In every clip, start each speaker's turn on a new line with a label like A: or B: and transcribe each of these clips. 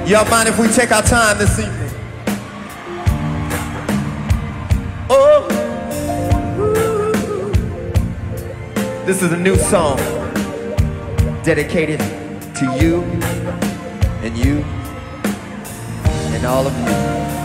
A: Y'all mind if we take our time this evening? Oh, this is a new song dedicated to you and all of you.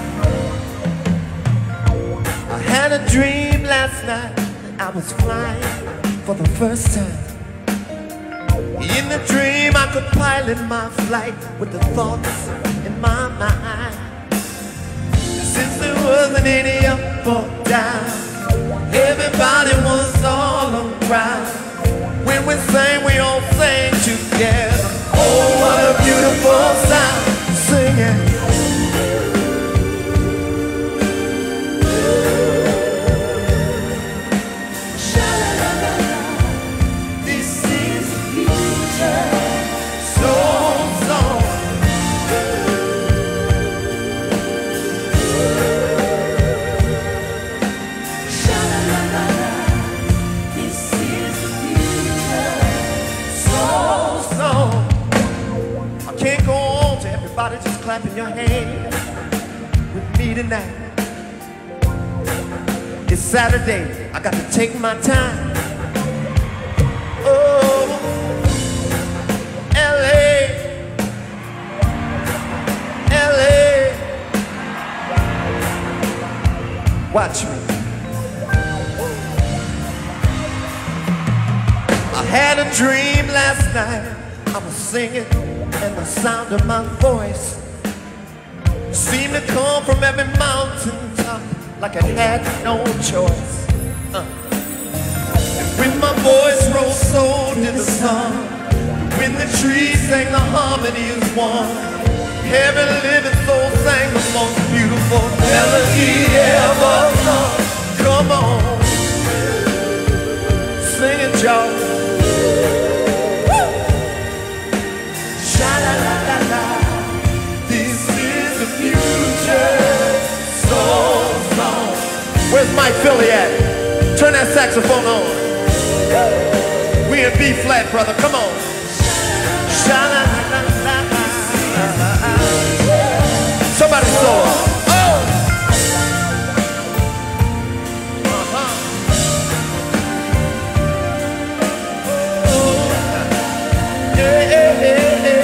A: I had a dream last night that I was flying for the first time. In the dream I could pilot my flight with the thoughts in my mind. Since there wasn't any up or down, everybody was all around. When we sang, we all sang together. Oh, what a beautiful sound, singing. Everybody just clapping your hands with me tonight. It's Saturday, I got to take my time. Oh, LA, LA, watch me. I had a dream last night, I was singing, and the sound of my voice seemed to come from every mountain top, like I had no choice. And when my voice rose, so did the sun. When the trees sang, the harmony is one. Every living soul sang the most beautiful melody ever sung. Come on, sing it, y'all. Sha-la-la-la-la, this is the future soul song. Where's Mike Philly at? Turn that saxophone on. We in B flat, brother, come on. Sha-la-la-la-la. Somebody solo. Oh! Yeah, yeah, yeah.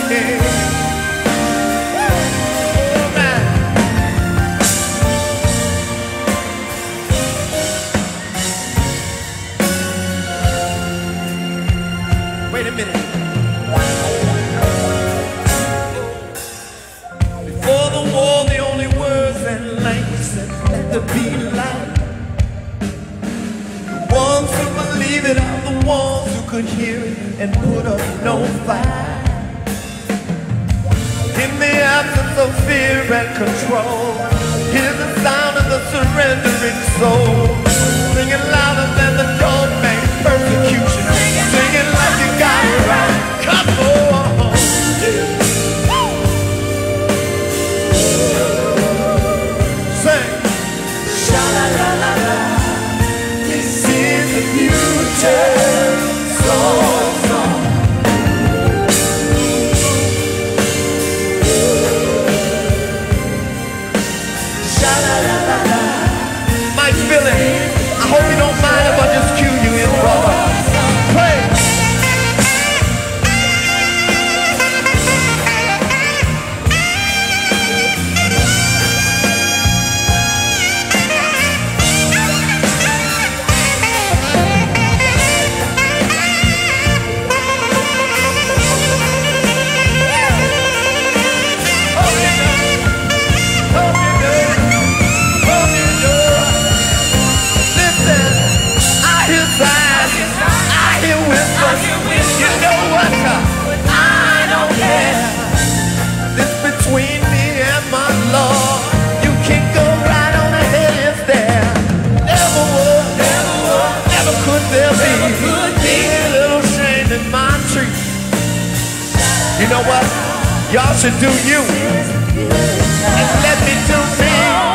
A: Wait a minute. Before the war, the only words and language that had to be light. The ones who believe it are the ones who could hear it and put up no fight. In the absence of fear and control, hear the sound of the surrendering soul, singing louder than the dog-man's persecution, singing like you got it right. Come on, sing. Sha-la-la-la-la, this is the future soul song. Mike Philly, I hope you don't mind if I just cue you in, brother. Play. You know what? Y'all should do you and let me do me.